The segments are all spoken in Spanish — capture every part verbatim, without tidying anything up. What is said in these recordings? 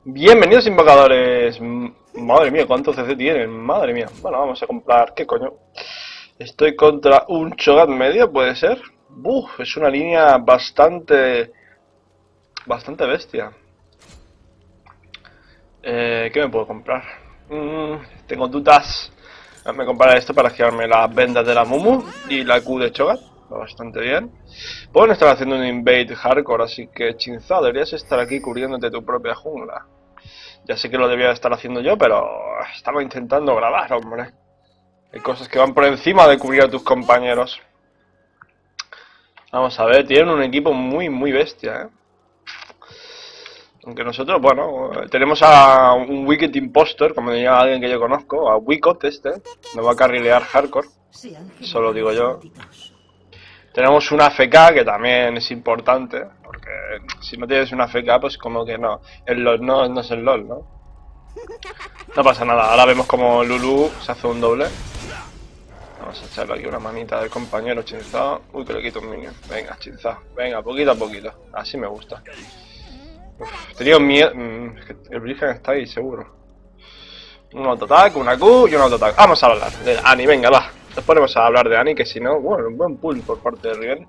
Bienvenidos invocadores. M- Madre mía, ¿cuánto C C tienen? Madre mía. Bueno, vamos a comprar. ¿Qué coño? Estoy contra un Cho'Gath medio, ¿puede ser? Uf, es una línea bastante... Bastante bestia. Eh, ¿qué me puedo comprar? Mm, tengo dudas. Me compraré esto para girarme las vendas de la Mumu y la Q de Cho'Gath. Va bastante bien. Pueden estar haciendo un invade hardcore, así que Chinzao, deberías estar aquí cubriéndote tu propia jungla. Ya sé que lo debía estar haciendo yo, pero estaba intentando grabar, hombre. Hay cosas que van por encima de cubrir a tus compañeros. Vamos a ver, tienen un equipo muy, muy bestia, ¿eh? Aunque nosotros, bueno, tenemos a un Wicked Impostor, como diría alguien que yo conozco, a Wicot este, nos va a carrilear hardcore, eso lo digo yo. Tenemos una A F K que también es importante, porque si no tienes una A F K, pues como que no, el LOL no, no es el LOL, ¿no? No pasa nada, ahora vemos como Lulu se hace un doble. Vamos a echarle aquí una manita del compañero Chinzao. Uy, que le quito un minion. Venga, Chinzao, venga, poquito a poquito. Así me gusta. Uf, tenía miedo. Mm, es que el Bridgen está ahí, seguro. Un autoataque, una Q y un autoataque. Vamos a hablar de Annie, venga, va. Nos ponemos a hablar de Annie, que si no, bueno, un buen pull por parte de Riven.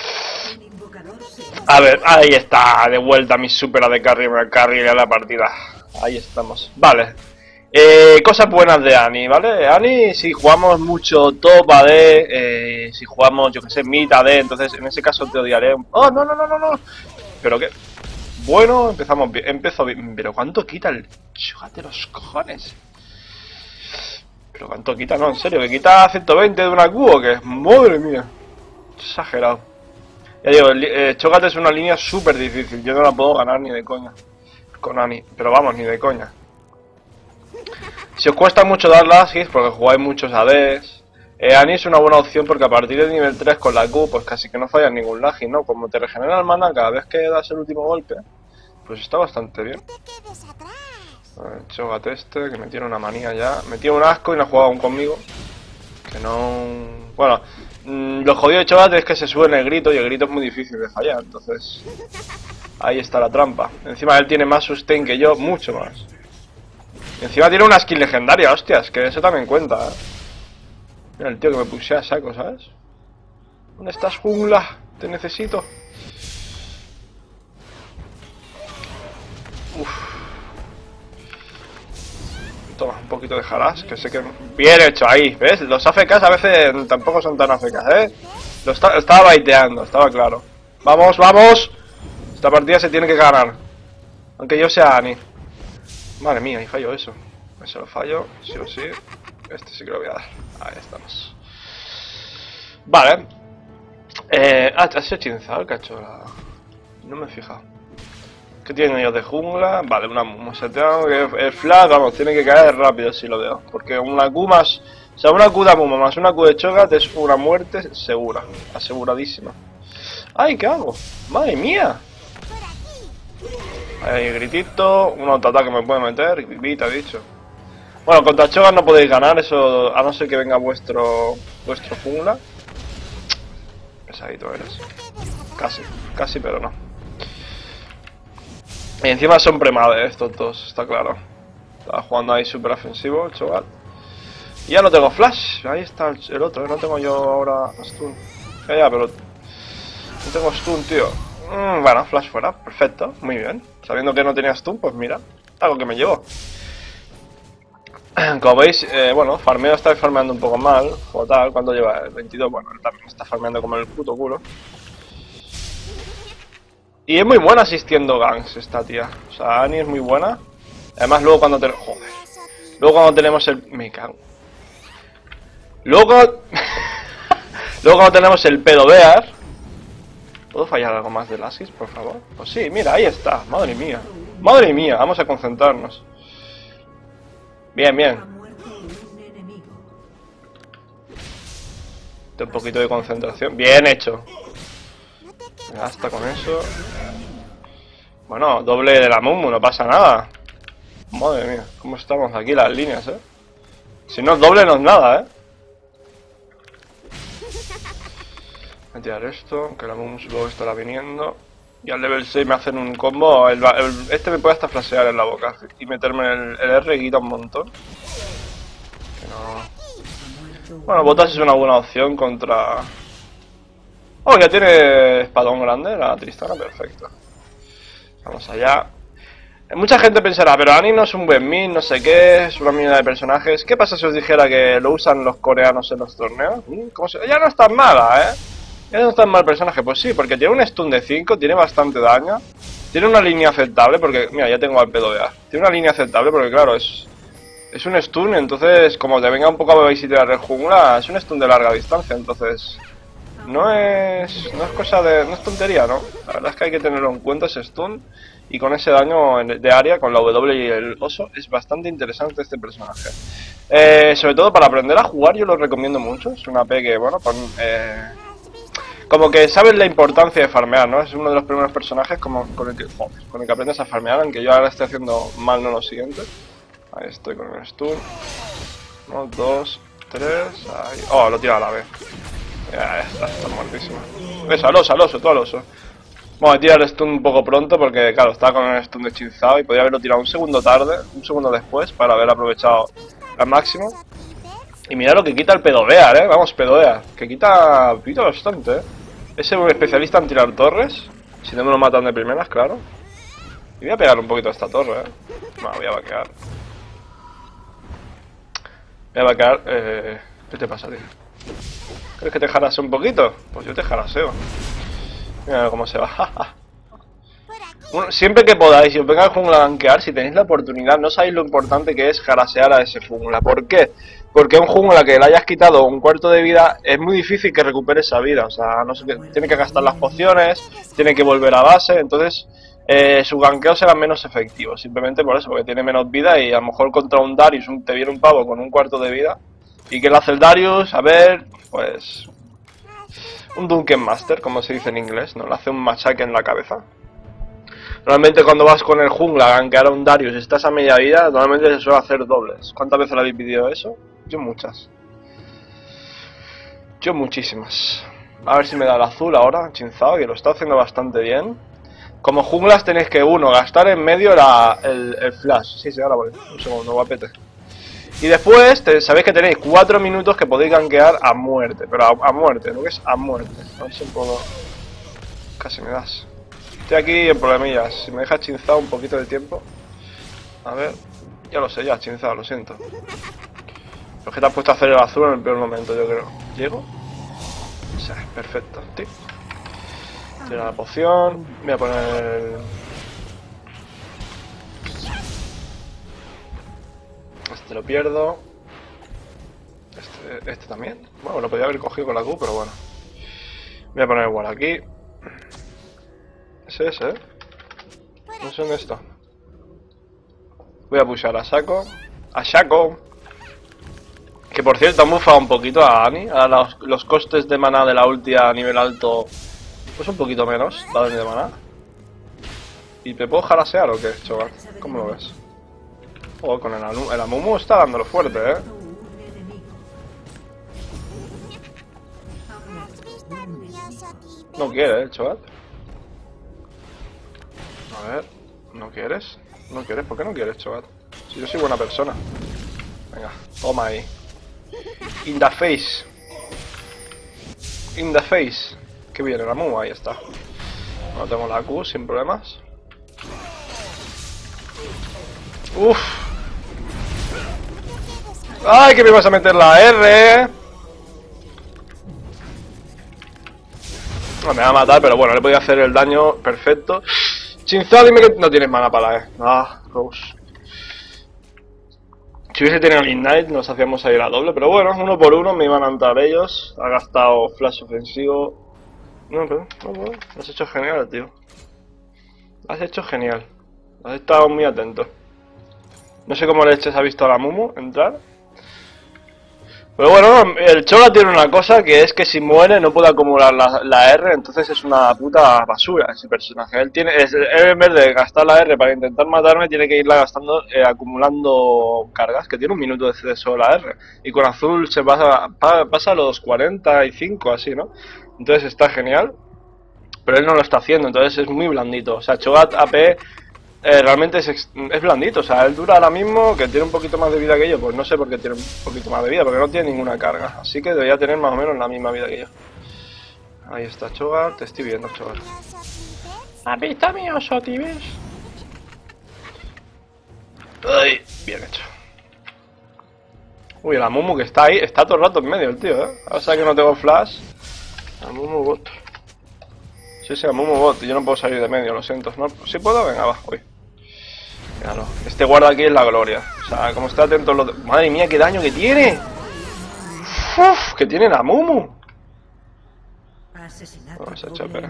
A ver, ahí está, de vuelta mi super A D carry, me carry a la partida. Ahí estamos. Vale. Eh, cosas buenas de Annie, ¿vale? Annie, si jugamos mucho top A D, eh, si jugamos, yo que sé, mid A D, entonces en ese caso te odiaré. Oh, no, no, no, no, no. Pero que... Bueno, empezamos bien, empezó bien. Pero ¿cuánto quita el Cho'Gath de los cojones? Pero ¿cuánto quita? No, en serio, que quita ciento veinte de una Q o qué? Madre mía. Exagerado. Ya digo, el eh, Cho'Gath es una línea súper difícil. Yo no la puedo ganar ni de coña con Annie. Pero vamos, ni de coña. Si os cuesta mucho dar las hits porque jugáis muchos A Ds, eh, Annie es una buena opción porque a partir de nivel tres con la Q pues casi que no fallas ningún lag, ¿no? Como te regenera el mana cada vez que das el último golpe, pues está bastante bien. El Cho'Gath este, que me tiene una manía ya. Me tiene un asco y no ha jugado aún conmigo. Que no... Bueno, mmm, lo jodido de Cho'Gath es que se sube en el grito y el grito es muy difícil de fallar, entonces... Ahí está la trampa. Encima él tiene más sustain que yo, mucho más. Y encima tiene una skin legendaria, hostias, que eso también cuenta, ¿eh? Mira el tío que me pusea a saco, ¿sabes? ¿Dónde estás, jungla? Te necesito. Uf. Toma, un poquito de harass, que sé que... Bien hecho, ahí, ¿ves? Los A F Ks a veces tampoco son tan A F Ks, ¿eh? Lo está... estaba baiteando, estaba claro. ¡Vamos, vamos! Esta partida se tiene que ganar. Aunque yo sea Annie. Madre mía, y fallo eso. Eso lo fallo, sí o sí. Este sí que lo voy a dar. Ahí estamos. Vale. Eh, ah, ha sido Chinzao el cacho. La... No me he fijado. ¿Qué tienen ellos de jungla? Vale, una museteo. El flash, vamos, tiene que caer rápido si lo veo. Porque una Q más. O sea, una Q de Mumu más una Q de Cho'Gath es una muerte segura. Aseguradísima. ¡Ay, qué hago! ¡Madre mía! Ahí, gritito. Un autoataque me puede meter. Grita, dicho. Bueno, contra Cho'Gath no podéis ganar, eso a no ser que venga vuestro vuestro jungla. Pesadito eres. Casi, casi, pero no. Y encima son premade estos dos, está claro. Estaba jugando ahí súper ofensivo el Cho'Gath. Y ya no tengo flash, ahí está el, el otro, no tengo yo ahora stun. Ya, ya, pero no tengo stun, tío. Mm, bueno, flash fuera, perfecto, muy bien. Sabiendo que no tenía stun, pues mira, algo que me llevo. Como veis, eh, bueno, farmeo está farmeando un poco mal, o tal, cuando lleva el veintidós, bueno, él también está farmeando como el puto culo. Y es muy buena asistiendo ganks esta tía, o sea, Annie es muy buena. Además luego cuando tenemos... Joder. Luego cuando tenemos el... Me cago. Luego... luego cuando tenemos el pedo bear... ¿Puedo fallar algo más de Lasis, por favor? Pues sí, mira, ahí está, madre mía. Madre mía, vamos a concentrarnos. Bien, bien. Un poquito de concentración. Bien hecho. Hasta con eso. Bueno, doble de la Mumu, no pasa nada. Madre mía, cómo estamos aquí las líneas, eh. Si no es doble, no es nada, eh. Voy a tirar esto, que la Mumu luego estará viniendo. Y al level seis me hacen un combo. El, el, este me puede hasta flashear en la boca y meterme en el, el R y quita un montón. Que no... Bueno, botas es una buena opción contra... Oh, ya tiene espadón grande la Tristana, perfecto. Vamos allá. Mucha gente pensará, pero Annie no es un buen mid, no sé qué, es una mina de personajes. ¿Qué pasa si os dijera que lo usan los coreanos en los torneos? ¿Cómo se... Ya no es tan mala, ¿eh? Ya no es tan mal personaje. Pues sí, porque tiene un stun de cinco, tiene bastante daño. Tiene una línea aceptable, porque... Mira, ya tengo al P dos A. Tiene una línea aceptable porque, claro, es... Es un stun, entonces, como te venga un poco a babysittear el jungla, es un stun de larga distancia, entonces... No es... No es cosa de... No es tontería, ¿no? La verdad es que hay que tenerlo en cuenta ese stun. Y con ese daño de área, con la W y el oso, es bastante interesante este personaje. Eh, sobre todo para aprender a jugar yo lo recomiendo mucho. Es una A P que, bueno, con, eh, como que sabes la importancia de farmear, ¿no? Es uno de los primeros personajes como, con, el que, joder, con el que aprendes a farmear, aunque yo ahora estoy haciendo mal no lo siguiente. Ahí estoy con el stun. Uno, dos, tres... Ahí. Oh, lo tira a la vez. Ya está, está muertísimo. Ves, al oso, al oso, todo al oso. Bueno, he tirado el stun un poco pronto porque, claro, estaba con el stun de Chinzao y podría haberlo tirado un segundo tarde, un segundo después, para haber aprovechado al máximo. Y mira lo que quita el pedovear, eh, vamos, pedovear, que quita, quita bastante, eh. Ese es un especialista en tirar torres, si no me lo matan de primeras, claro. Y voy a pegar un poquito a esta torre, eh. No, voy a vaquear. Voy a vaquear, eh... ¿Qué te pasa, tío? ¿Crees que te jaraseo un poquito? Pues yo te jaraseo. Mira cómo se va. Bueno, siempre que podáis, si os venga el jungla a gankear, si tenéis la oportunidad, no sabéis lo importante que es jarasear a ese jungla. ¿Por qué? Porque un jungla que le hayas quitado un cuarto de vida, es muy difícil que recupere esa vida. O sea, no sé, tiene que gastar las pociones, tiene que volver a base, entonces eh, sus gankeos serán menos efectivos. Simplemente por eso, porque tiene menos vida y a lo mejor contra un Darius un, te viene un pavo con un cuarto de vida. ¿Y qué le hace el Darius? A ver, pues... Un Dungeon Master, como se dice en inglés, ¿no? Le hace un machaque en la cabeza. Normalmente cuando vas con el jungla a gankear a un Darius y estás a media vida, normalmente se suele hacer dobles. ¿Cuántas veces le habéis pedido eso? Yo muchas. Yo muchísimas. A ver si me da el azul ahora, Chinzao, que lo está haciendo bastante bien. Como junglas tenéis que, uno, gastar en medio la, el, el flash. Sí, sí, ahora voy. Un segundo, guapete. Y después, te, sabéis que tenéis cuatro minutos que podéis gankear a muerte. Pero a, a muerte, ¿no? Que es a muerte. A ver si puedo... Casi me das. Estoy aquí en problemillas. Si me dejas Chinzao un poquito de tiempo. A ver. Ya lo sé, ya, Chinzao, lo siento. Pero es que te has puesto a hacer el azul en el peor momento, yo creo. ¿Llego? O sea, perfecto, tío. Tira la poción. Voy a poner el... Este lo pierdo. Este, este también. Bueno, lo podría haber cogido con la Q, pero bueno. Voy a poner igual aquí. Ese es, ¿eh? No sé dónde está. Voy a pushar a saco. ¡A saco! Que por cierto han bufado un poquito a Annie. A los, los costes de maná de la ulti a nivel alto. Pues un poquito menos, la de maná. ¿Y me puedo jarasear o qué, chaval? ¿Cómo lo ves? Oh, con el, el Amumu está dándolo fuerte, eh. No quiere, eh, chaval. A ver, ¿no quieres? ¿No quieres? ¿Por qué no quieres, chaval? Si yo soy buena persona. Venga, toma ahí. In the face. In the face. Que viene el Amumu, ahí está. No tengo la Q sin problemas. Uff. ¡Ay, que me vas a meter la R! No, me va a matar, pero bueno, le voy a hacer el daño perfecto. Chinzao, dime que no tienes mana para la E. Ah, Rose. Si hubiese tenido el Ignite, nos hacíamos ahí la doble, pero bueno, uno por uno me iban a entrar ellos. Ha gastado flash ofensivo. No, pero, no, no, lo has hecho genial, tío. Lo has hecho genial. Has estado muy atento. No sé cómo leches ha visto a la Mumu entrar. Pero bueno, el Chola tiene una cosa que es que si muere no puede acumular la, la R, entonces es una puta basura ese personaje. Él tiene, es, él en vez de gastar la R para intentar matarme, tiene que irla gastando, eh, acumulando cargas, que tiene un minuto de C D solo la R. Y con azul se pasa, pa, pasa a los cuarenta y cinco, así, ¿no? Entonces está genial. pero él no lo está haciendo, entonces es muy blandito. O sea, Cho'Gath A P eh, realmente es, es blandito, o sea, él dura ahora mismo, que tiene un poquito más de vida que yo, pues no sé por qué tiene un poquito más de vida, porque no tiene ninguna carga, así que debería tener más o menos la misma vida que yo. Ahí está Cho'Gath, te estoy viendo, Cho'Gath. ¿Has visto mi oso, tibes? Ay, bien hecho. Uy, la Mumu que está ahí, está todo el rato en medio el tío, ¿eh? Ahora sabe que no tengo flash. La Mumu bot. Sí, sí, la Mumu bot, yo no puedo salir de medio, lo siento. ¿No? ¿Sí puedo? Venga, va, uy. Míralo. Este guarda aquí es la gloria. O sea, como está atento los... Madre mía, qué daño que tiene. Uf, que tiene la Mumu. Vamos a echar, espera.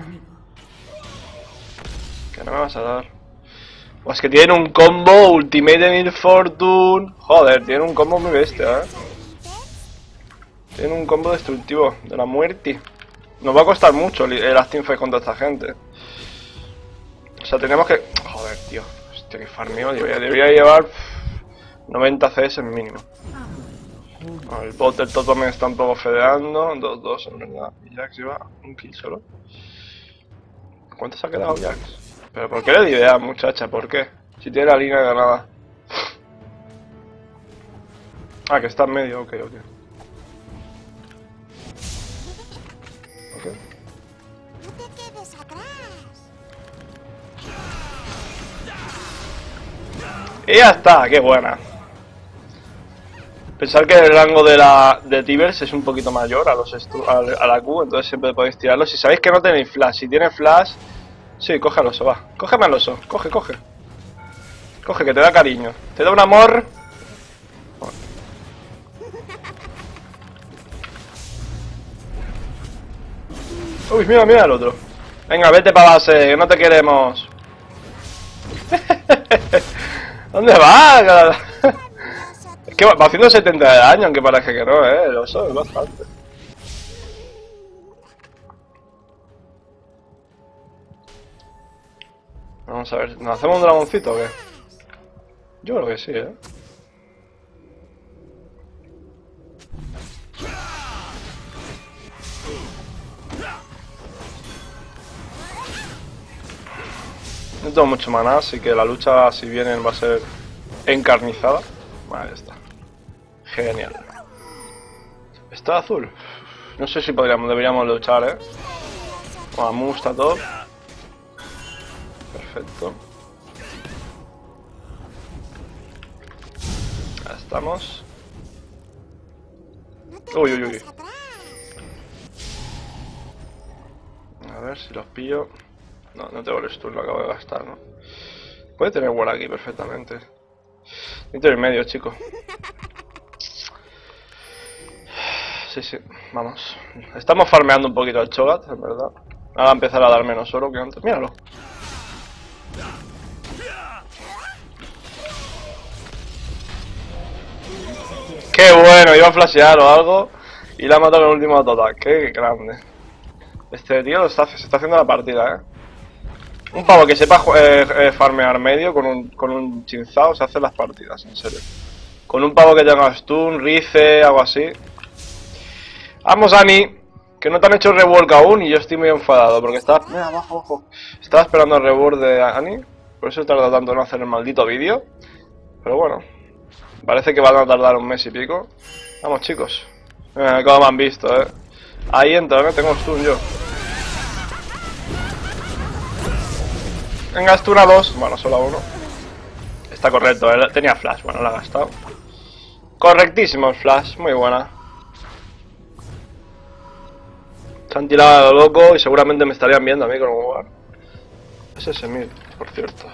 Que no me vas a dar. Pues que tiene un combo Ultimate de Mil Fortune. Joder, tiene un combo muy bestia, eh. Tiene un combo destructivo de la muerte. Nos va a costar mucho el Acting Fight contra esta gente. O sea, tenemos que... Joder, tío. Hostia, que farmeo. Debería, debería llevar noventa C S mínimo. Bueno, el bot del top me está un poco fedeando. dos dos en verdad. Y Jax lleva un kill solo. ¿Cuánto se ha quedado Jax? ¿Pero por qué le idea, muchacha? ¿Por qué? Si tiene la línea ganada. Ah, que está en medio, ok, ok. Ok. Y ya está, qué buena. Pensar que el rango de la de Tibers es un poquito mayor a los a, a la Q, entonces siempre podéis tirarlo. Si sabéis que no tenéis flash, si tiene flash... Sí, coge al oso, va. Cógeme al oso. Coge, coge. Coge, que te da cariño. Te da un amor. Uy, mira, mira al otro. Venga, vete para base, que no te queremos. ¿Dónde va? Es que va haciendo setenta de daño, aunque parece que no, eh. El oso es bastante. Vamos a ver, ¿nos hacemos un dragoncito o qué? Yo creo que sí, ¿eh? No tengo mucho maná, así que la lucha, si vienen, va a ser encarnizada. Vale, ya está. Genial. Está azul. No sé si podríamos, deberíamos luchar, ¿eh? Bueno, Mu está top. Perfecto. Ya estamos. Uy, uy, uy. A ver si los pillo. No, no tengo el stun, lo acabo de gastar, ¿no? Puede tener ward aquí perfectamente. Necesito ir medio, chico. Sí, sí, vamos. Estamos farmeando un poquito al Cho'Gath, en verdad. Ahora va a empezar a dar menos oro que antes. Míralo. ¡Qué bueno! Iba a flashear o algo y la ha matado con el último autoataque. ¡Qué grande! Este tío lo está, se está haciendo la partida, ¿eh? Un pavo que sepa eh, eh, farmear medio con un, con un chinzao se hace las partidas, en serio. Con un pavo que tenga stun, rice, algo así. Vamos, Ani, que no te han hecho rework aún y yo estoy muy enfadado porque estaba... Mira, abajo, abajo. Estaba esperando el rework de Ani, por eso he tardado tanto en hacer el maldito vídeo. Pero bueno, parece que van a tardar un mes y pico. Vamos, chicos. Eh, como me han visto, eh. Ahí entra, ¿eh? Tengo stun yo. Venga, stun a dos. Bueno, solo a uno. Está correcto, ¿eh? Tenía flash, bueno, la ha gastado. Correctísimo el flash, muy buena. Se han tirado a lo loco y seguramente me estarían viendo a mí con un lugar. Es ese mil, por cierto.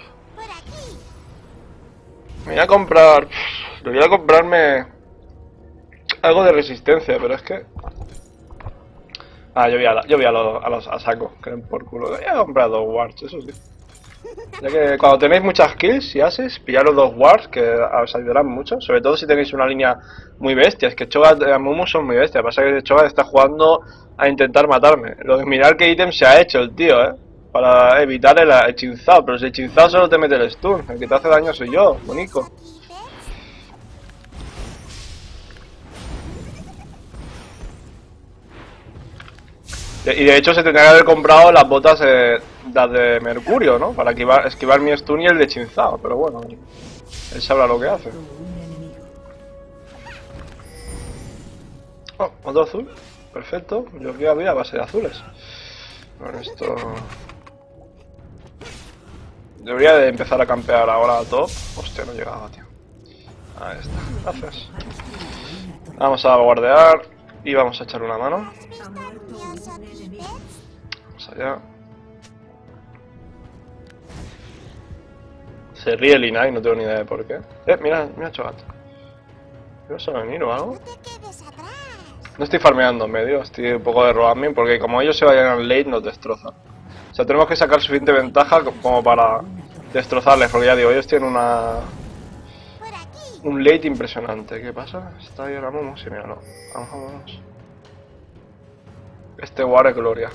Me voy a comprar... Debería comprarme... algo de resistencia, pero es que... Ah, yo voy a, la... yo voy a, lo... a los a saco, que den por culo. Voy a comprar dos wards, eso sí. Ya que cuando tenéis muchas kills y haces, pillaros dos wards que os ayudarán mucho. Sobre todo si tenéis una línea muy bestia. Es que Cho'Gath y Mumu son muy bestias. Pasa que Cho'Gath está jugando a intentar matarme. Lo de mirar qué ítem se ha hecho el tío, eh. Para evitar el, el chinzao. Pero si el chinzao solo te mete el stun. El que te hace daño soy yo, bonico. Y de hecho se tendría que haber comprado las botas eh, las de Mercurio, ¿no? Para esquivar, esquivar mi stun y el de Chinzao, pero bueno, él sabrá lo que hace. Oh, otro azul, perfecto. Yo aquí había base de azules. Bueno, esto... Debería de empezar a campear ahora a top. Hostia, no llegaba, tío. Ahí está, gracias. Vamos a guardear y vamos a echar una mano. Vamos allá. Se ríe el Inai, no tengo ni idea de por qué. Eh, mira, mira Cho'Gath. ¿Vas a venir o algo? No estoy farmeando en medio, estoy un poco de roaming porque como ellos se vayan al late nos destrozan. O sea, tenemos que sacar suficiente ventaja como para destrozarles, porque ya digo, ellos tienen una... un late impresionante. ¿Qué pasa? ¿Está ahí ahora Momo? Sí, mira, no. Vamos, vamos. Este War es gloria.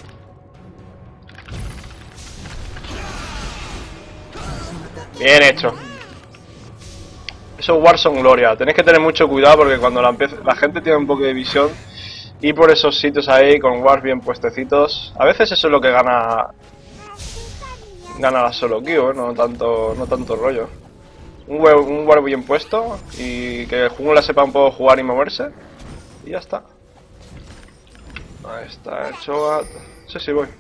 Bien hecho. Esos Wars son gloria. Tenéis que tener mucho cuidado porque cuando la, la gente tiene un poco de visión y por esos sitios ahí con Wars bien puestecitos, a veces eso es lo que gana gana la solo queue, ¿eh? no tanto no tanto rollo. Un, un War bien puesto y que el jungla sepa un poco jugar y moverse y ya está. Ahí está el Cho'Gath. Sí, sí, voy.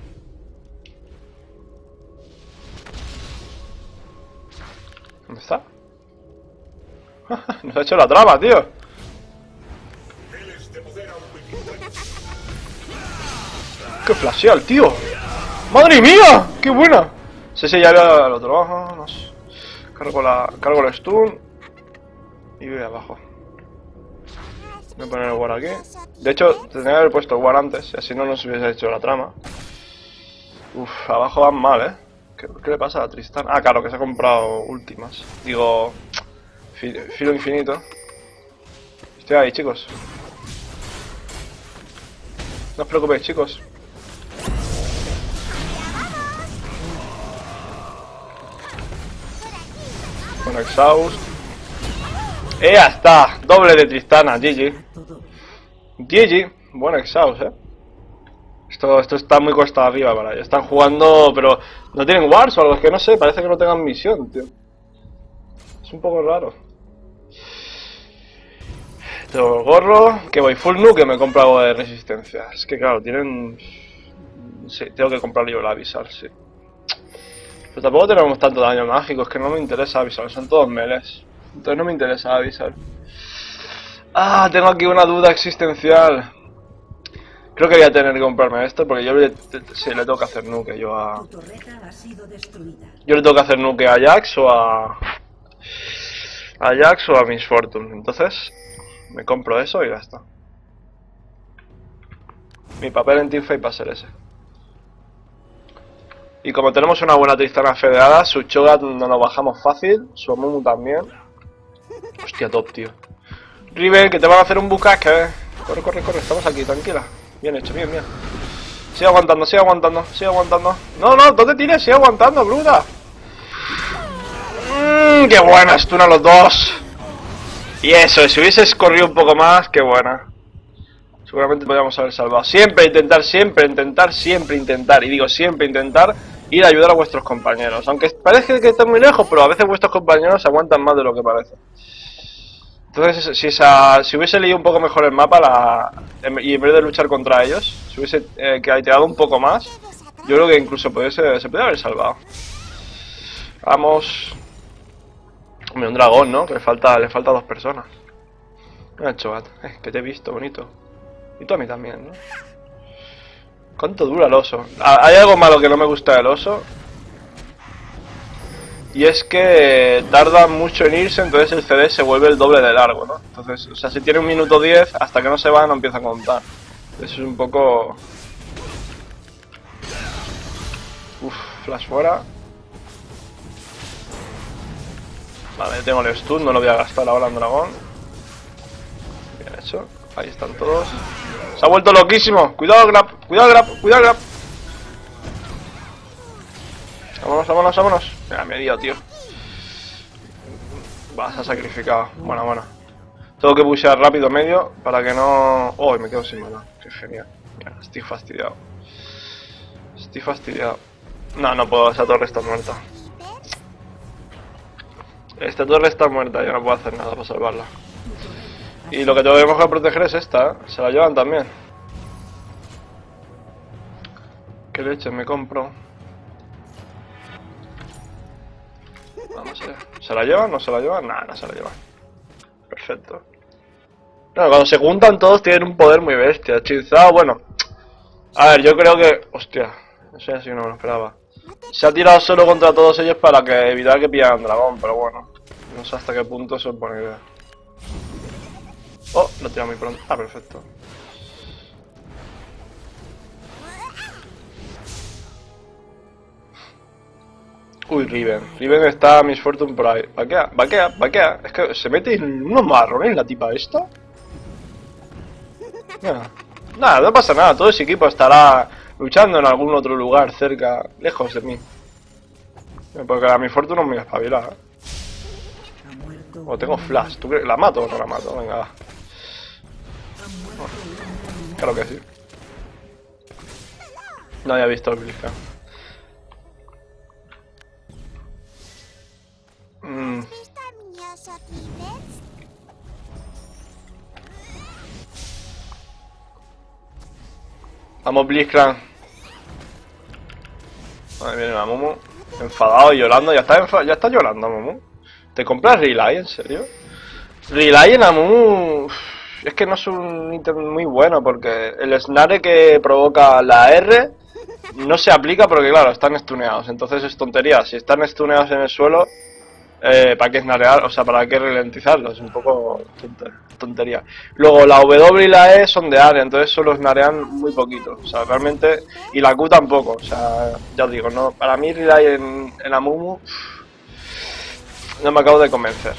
¿Dónde está? Nos ha hecho la trama, tío. ¡Qué flashea el tío! ¡Madre mía! ¡Qué buena! Sí, sí, ya veo el otro. Vámonos. Cargo la. Cargo el stun. Y voy abajo. Voy a poner el War aquí. De hecho, tendría que haber puesto el War antes, y así no nos hubiese hecho la trama. Uf, abajo van mal, eh. ¿Qué, qué le pasa a Tristán? Ah, claro, que se ha comprado últimas. Digo. Filo infinito. Estoy ahí, chicos. No os preocupéis, chicos. Con Exhaust. ¡Eh, ya está! Doble de Tristana, G G. G G. Buen Exhaust, eh. Esto, esto está muy cuesta arriba para ellos. Están jugando, pero no tienen Wars o algo. Es que no sé, parece que no tengan misión, tío. Es un poco raro. Tengo el gorro, que voy full nuke, que me he comprado de resistencia. Es que claro, tienen... Sí, tengo que comprar yo el avisar, sí. Pero tampoco tenemos tanto daño mágico, es que no me interesa avisar, son todos melees. Entonces no me interesa avisar. Ah, tengo aquí una duda existencial. Creo que voy a tener que comprarme esto, porque yo le, sí, le tengo que hacer nuke yo a... Yo le tengo que hacer nuke a Jax o a... A Jax o a Miss Fortune, entonces... Me compro eso y ya está. Mi papel en Teamfight va a ser ese. Y como tenemos una buena Tristana federada, su Cho'Gath no nos bajamos fácil, su Amumu también. Hostia, top, tío. Riven, que te van a hacer un bucaque, eh. Corre, corre, corre, estamos aquí, tranquila. Bien hecho, bien, bien. Sigue aguantando, sigue aguantando, sigue aguantando. No, no, ¿dónde tienes? Sigue aguantando, bruta. Mmm, qué buena, stun a los dos. Y eso, si hubieses corrido un poco más, qué buena. Seguramente podríamos haber salvado. Siempre intentar, siempre intentar, siempre intentar. Y digo siempre intentar ir a ayudar a vuestros compañeros. Aunque parece que están muy lejos, pero a veces vuestros compañeros aguantan más de lo que parece. Entonces, si, esa, si hubiese leído un poco mejor el mapa la, y en vez de luchar contra ellos, si hubiese eh, tirado un poco más, yo creo que incluso pudiese, se podría haber salvado. Vamos... Hombre, un dragón, ¿no? Que le falta, le falta a dos personas. Mira, Cho'Gath, eh, que te he visto, bonito. Y tú a mí también, ¿no? ¿Cuánto dura el oso? Hay algo malo que no me gusta del oso. Y es que tarda mucho en irse, entonces el C D se vuelve el doble de largo, ¿no? Entonces, o sea, si tiene un minuto diez, hasta que no se va no empieza a contar. Eso es un poco... Uf, flash fuera. Vale, tengo el stun, no lo voy a gastar ahora en dragón. Bien hecho, ahí están todos. Se ha vuelto loquísimo. Cuidado, grab, cuidado, grab, cuidado, grab. Vámonos, vámonos, vámonos. Mira, me he ido, tío. Va, se ha sacrificado. Bueno, bueno. Tengo que pushear rápido medio para que no... Oh, me quedo sin mana. Qué genial. Mira, estoy fastidiado. Estoy fastidiado. No, no puedo, esa torre está muerta. Esta torre está muerta, yo no puedo hacer nada para salvarla. Y lo que tenemos que proteger es esta, ¿eh? Se la llevan también. ¿Qué leche me compro? Vamos a ver. ¿Se la llevan? ¿No se la llevan? Nah, no se la llevan. Perfecto. Claro, cuando se juntan todos tienen un poder muy bestia. Chinzao, bueno. A ver, yo creo que... Hostia, eso ya sí no me lo esperaba. Se ha tirado solo contra todos ellos para que evitar que pillaran dragón, pero bueno. No sé hasta qué punto eso es buena idea. Oh, lo tira muy pronto. Ah, perfecto. Uy, Riven. Riven está Miss Fortune por ahí. Vaquea, vaquea, vaquea. Es que se mete en unos marrones la tipa esta. Nada. Nada, no pasa nada. Todo ese equipo estará luchando en algún otro lugar cerca, lejos de mí. Porque la Miss Fortune no me espabila. O tengo flash. ¿Tú crees? ¿La mato o no la mato? Venga, va. Claro que sí. No había visto el Blitzcrank. Mm. Vamos, Blitzcrank. Ahí viene la Momo. Enfadado y llorando. Ya está, enfa ya está llorando, Momo. ¿Te compras Relay, en serio? Relay en Amumu... Es que no es un ítem muy bueno porque el snare que provoca la R no se aplica porque, claro, están stuneados. Entonces es tontería. Si están stuneados en el suelo, eh, ¿para qué snarear? O sea, ¿para qué ralentizarlos? Es un poco tontería. Luego la W y la E son de área, entonces solo snarean muy poquito. O sea, realmente... Y la Q tampoco. O sea, ya os digo, no, para mí Relay en, en Amumu no me acabo de convencer.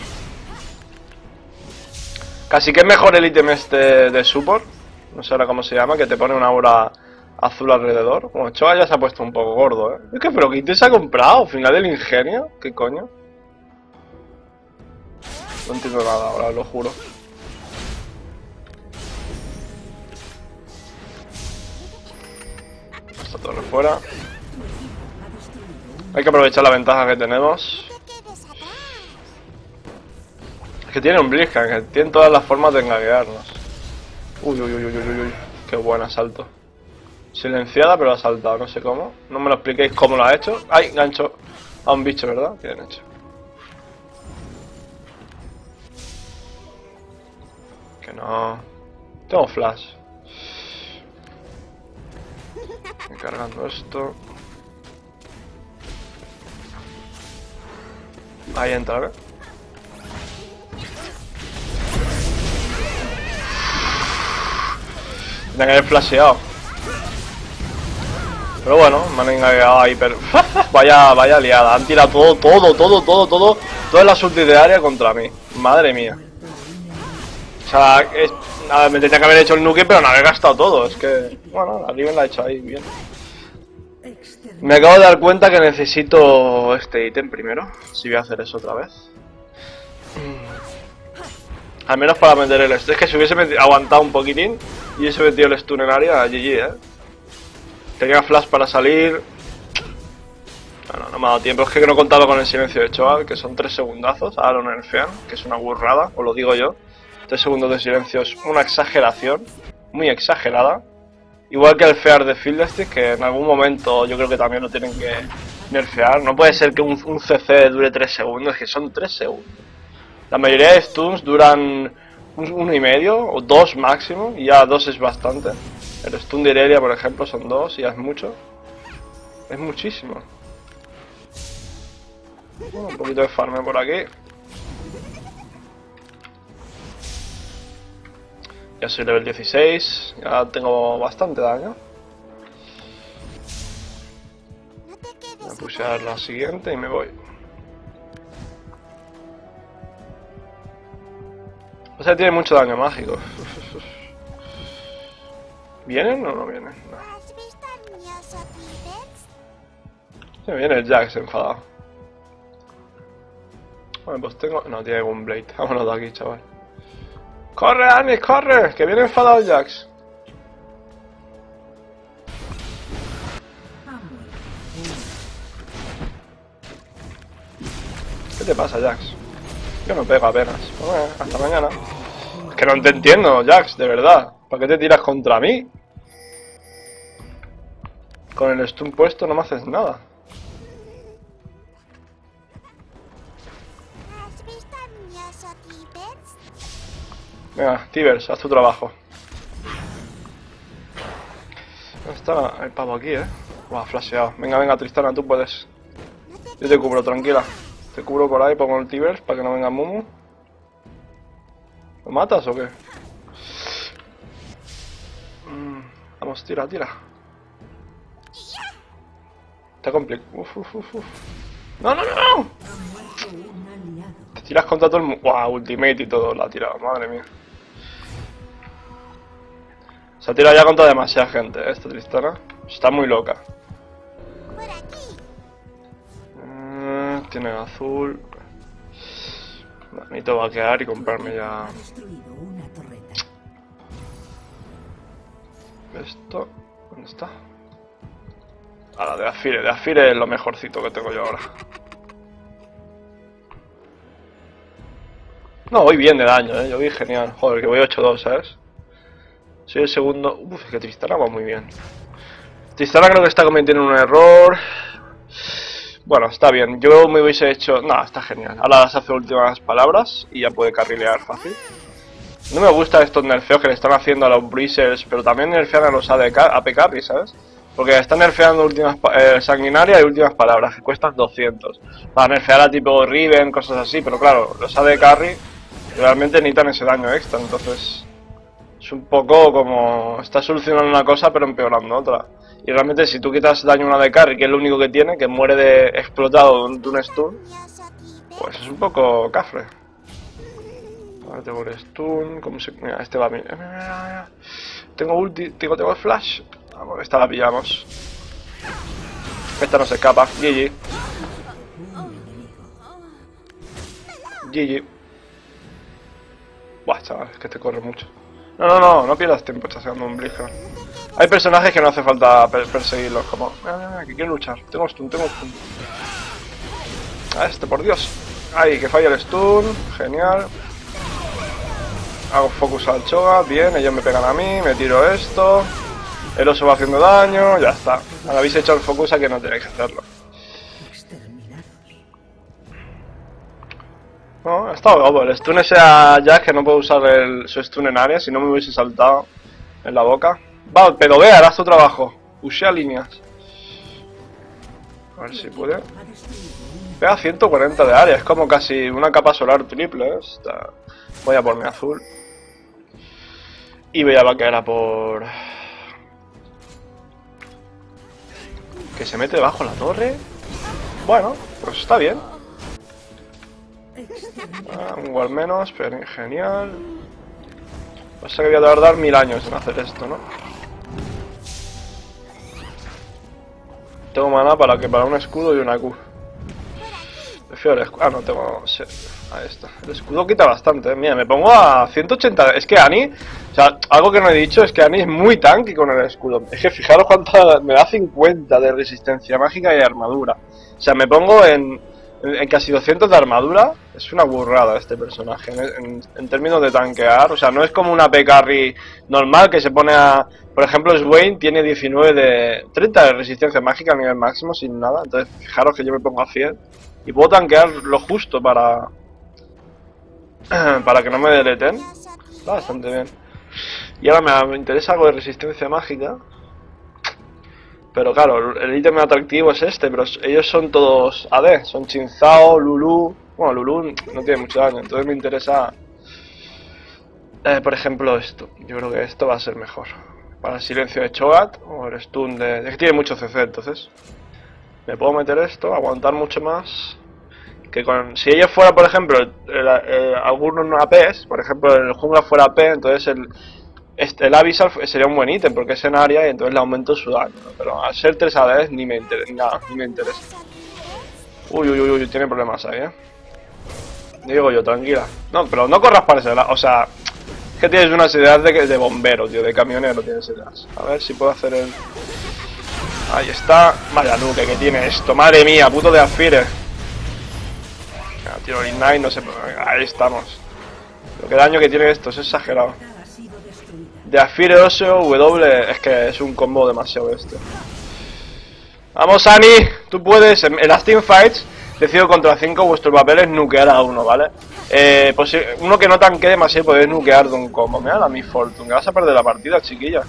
Casi que es mejor el ítem este de support, no sé ahora cómo se llama, que te pone una aura azul alrededor. Bueno, Choa ya se ha puesto un poco gordo, ¿eh? Es que, pero ¿qué te se ha comprado? ¿Final del ingenio? ¿Qué coño? No entiendo nada ahora, lo juro. Esta torre fuera. Hay que aprovechar la ventaja que tenemos. Es que tiene un Blitzcrank, que tiene todas las formas de engaguearnos. Uy, uy, uy, uy, uy, uy. Qué buen asalto. Silenciada, pero ha saltado, no sé cómo. No me lo expliquéis cómo lo ha hecho. ¡Ay! Gancho a un bicho, ¿verdad? Bien hecho. Que no... Tengo flash. Estoy cargando esto. Ahí entra, ¿eh? Tiene que haber flasheado. Pero bueno, me han engañado ahí, pero... vaya, vaya liada. Han tirado todo, todo, todo, todo, todo. Todas las ultis de área contra mí. Madre mía. O sea, es... Nada, me tenía que haber hecho el nuke, pero no haber gastado todo. Es que... Bueno, la Riven la ha hecho ahí, bien. Me acabo de dar cuenta que necesito este ítem primero. Si voy a hacer eso otra vez. Al menos para meter el stun. Es que si hubiese metido, aguantado un poquitín y hubiese metido el stun en área, G G, eh. Tenía flash para salir. No, no, no me ha dado tiempo. Es que no contaba con el silencio de Choa, que son tres segundazos. Ahora lo nerfean, que es una burrada, os lo digo yo. Tres segundos de silencio es una exageración. Muy exagerada. Igual que el fear de Fiddlestick, que en algún momento yo creo que también lo tienen que nerfear. No puede ser que un, un C C dure tres segundos, que son tres segundos. La mayoría de stuns duran un, uno y medio o dos máximo, y ya dos es bastante. El stun de Irelia, por ejemplo, son dos y ya es mucho. Es muchísimo. Bueno, un poquito de farme por aquí. Ya soy level dieciséis, ya tengo bastante daño. Voy a pushear la siguiente y me voy. O sea, tiene mucho daño mágico. ¿Vienen o no vienen? No. Sí, viene el Jax enfadado. Bueno, pues tengo... No, tiene un Blade. Vámonos de aquí, chaval. ¡Corre, Anis, corre! ¡Que viene enfadado el Jax! pasa, Jax? Yo no pego apenas. Bueno, hasta mañana. Es que no te entiendo, Jax, de verdad. ¿Para qué te tiras contra mí? Con el stun puesto no me haces nada. Venga, Tibers, haz tu trabajo. Está el pavo aquí, eh. Buah, flasheado. Venga, venga, Tristana, tú puedes. Yo te cubro, tranquila. Te cubro por ahí, pongo el Tibers para que no venga Mumu. ¿Lo matas o qué? Mm, vamos, tira, tira. Está complicado. Uf, uf, uf, uf. ¡No, no, no! Te tiras contra todo el mundo. ¡Wow! Ultimate y todo la ha tirado, madre mía. Se ha tirado ya contra demasiada gente, ¿eh? Esta Tristana. Está muy loca. Mm, tiene azul. No, necesito vaquear y comprarme ya. Esto. ¿Dónde está? Ahora, de Afire. De Afire es lo mejorcito que tengo yo ahora. No, voy bien de daño, ¿eh? Yo voy genial. Joder, que voy ocho dos, ¿sabes? Soy el segundo. Uf, es que Tristana va muy bien. Tristana creo que está cometiendo un error. Bueno, está bien. Yo me hubiese hecho... No, está genial. Ahora las hace últimas palabras y ya puede carrilear fácil. No me gusta estos nerfeos que le están haciendo a los Breezers, pero también nerfean a los A D K, A P Carry, ¿sabes? Porque están nerfeando últimas eh, sanguinaria y últimas palabras, que cuestan doscientos. Para nerfear a tipo Riven, cosas así, pero claro, los A D Carry realmente necesitan ese daño extra, entonces... Es un poco como... Está solucionando una cosa pero empeorando otra. Y realmente si tú quitas daño a una de carry, que es lo único que tiene, que muere de explotado de un stun, pues es un poco cafre. A ver, tengo el stun, ¿cómo se...? Mira, este va a mí. Tengo ulti, tengo, tengo flash. Vamos, esta la pillamos. Esta no se escapa. G G. G G. Buah, chaval, es que te corre mucho. No, no, no, no pierdas tiempo chaseando un Blizzard. Hay personajes que no hace falta per perseguirlos, como... Mira, mira, mira, que quiero luchar. Tengo stun, tengo stun. A este, por Dios. Ay, que falla el stun. Genial. Hago focus al Cho'Gath. Bien, ellos me pegan a mí. Me tiro esto. El oso va haciendo daño. Ya está. Ahora habéis hecho el focus a que no tenéis que hacerlo. No, ha estado guapo. El stun ese a Jax, que no puedo usar el, su stun en área, si no me hubiese saltado en la boca. Va, pero ve, harás tu trabajo. Pushea líneas. A ver si puede. Pega ciento cuarenta de área, es como casi una capa solar triple, ¿eh? Está... Voy a por mi azul. Y voy a vaquear a por... Que se mete debajo la torre. Bueno, pues está bien. Ah, un gol menos, pero genial. Pasa que voy a tardar mil años en hacer esto, ¿no? Tengo mana para que para un escudo y una Q. Prefiero el escudo. Ah, no tengo. Sí. Ahí está. El escudo quita bastante, ¿eh? Mira, me pongo a ciento ochenta. Es que Annie, o sea, algo que no he dicho es que Annie es muy tanky con el escudo. Es que fijaros cuánto me da cincuenta de resistencia mágica y armadura. O sea, me pongo en, en, en casi doscientos de armadura. Es una burrada este personaje en, en, en términos de tanquear. O sea, no es como una A P Carry normal que se pone a... Por ejemplo, Swain tiene diecinueve de... treinta de resistencia mágica a nivel máximo sin nada. Entonces, fijaros que yo me pongo a cien. Y puedo tanquear lo justo para... para que no me deleten. Está bastante bien. Y ahora me, me interesa algo de resistencia mágica. Pero claro, el ítem atractivo es este, pero ellos son todos A D. Son Xin Zhao, Lulu... Bueno, Lulu no tiene mucho daño, entonces me interesa... Eh, por ejemplo, esto. Yo creo que esto va a ser mejor. Para el silencio de Cho'Gath o el stun de... Es que tiene mucho C C, entonces... Me puedo meter esto, aguantar mucho más... Que con... Si ella fuera, por ejemplo, el, el, el, algunos no A Ps, por ejemplo, el jungla fuera A P, entonces el... Este, el Abyssal sería un buen ítem porque es en área y entonces le aumento su daño, ¿no? Pero al ser tres A Ds ni me interesa, nada, ni me interesa. Uy, uy, uy, uy, tiene problemas ahí, eh. Digo yo, tranquila. No, pero no corras para ese lado, o sea, es que tienes unas ideas de, de bombero, tío, de camionero tienes ideas. A ver si puedo hacer el... Ahí está. Vaya nuke que tiene esto, madre mía, puto de Afire. tiro Ignite, no sé, ahí estamos. Lo que daño que tiene esto, es exagerado. De Afire Oso, W, es que es un combo demasiado este. Vamos, Ani, tú puedes. En, en las teamfights, de cinco contra cinco, vuestro papel es nukear a uno, ¿vale? Eh, pues uno que no tanque demasiado podéis nukear de un combo. Mira la Miss Fortune, que vas a perder la partida, chiquilla.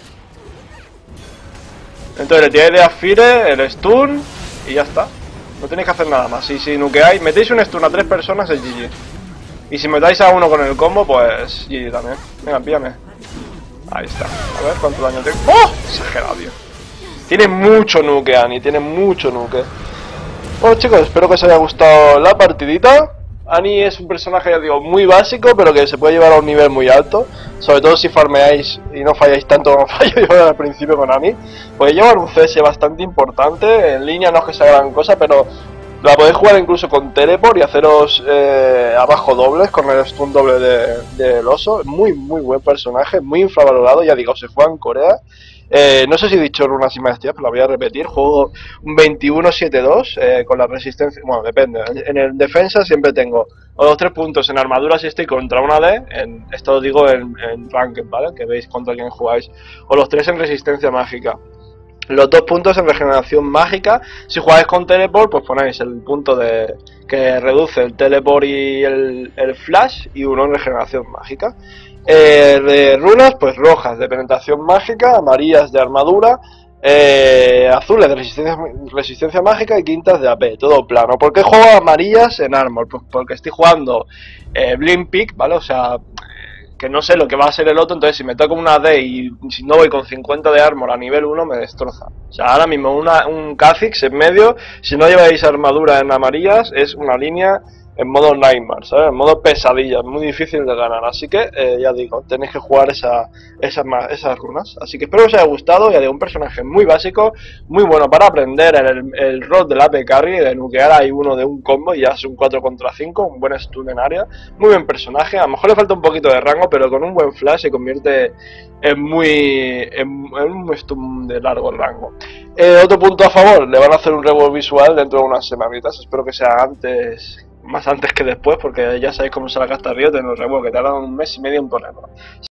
Entonces le tiráis de Afire, el stun y ya está. No tenéis que hacer nada más. Y si nukeáis, metéis un stun a tres personas, es G G. Y si metáis a uno con el combo, pues G G también. Venga, píllame. Ahí está. A ver cuánto daño tengo. ¡Oh! Exagerado, tío. Tiene mucho nuke, Ani. Tiene mucho nuke. Bueno, chicos, espero que os haya gustado la partidita. Ani es un personaje, ya digo, muy básico, pero que se puede llevar a un nivel muy alto. Sobre todo si farmeáis y no falláis tanto como fallo yo al principio con Ani. Podéis llevar un C S bastante importante. En línea no es que sea gran cosa, pero la podéis jugar incluso con teleport y haceros eh, abajo dobles con el stun doble del de, de oso. Muy, muy buen personaje, muy infravalorado. Ya digo, se juega en Corea. Eh, no sé si he dicho runas y maestrías, pero la voy a repetir. Juego un veintiuno siete dos eh, con la resistencia. Bueno, depende. En el defensa siempre tengo o los tres puntos en armadura si estoy contra una D. En, esto lo digo en, en Ranked, ¿vale? Que veis contra quién jugáis. O los tres en resistencia mágica. Los dos puntos en regeneración mágica. Si jugáis con teleport, pues ponéis el punto de que reduce el teleport y el, el flash, y uno en regeneración mágica. Eh, de runas, pues rojas de penetración mágica, amarillas de armadura, eh, azules de resistencia, resistencia mágica y quintas de A P, todo plano. ¿Por qué juego amarillas en armor? Pues porque estoy jugando eh, Blind Peak, ¿vale? O sea, que no sé lo que va a ser el otro, entonces si me toca una D y si no voy con cincuenta de armor a nivel uno me destroza. O sea, ahora mismo una, un Kha'Zix en medio, si no lleváis armadura en amarillas, es una línea en modo Nightmare, ¿sabes? En modo pesadilla, muy difícil de ganar. Así que, eh, ya digo, tenéis que jugar esa, esas, esas runas. Así que espero que os haya gustado. Ya digo, un personaje muy básico, muy bueno para aprender el, el rol del A P Carry, de nukear ahí uno de un combo y ya es un cuatro contra cinco, un buen stun en área. Muy buen personaje, a lo mejor le falta un poquito de rango, pero con un buen flash se convierte en muy en, en un stun de largo rango. Eh, otro punto a favor, le van a hacer un rework visual dentro de unas semanitas. Espero que sea antes... más antes que después, porque ya sabéis cómo se la gasta Riot en los reworks, que tardan un mes y medio en ponerlo.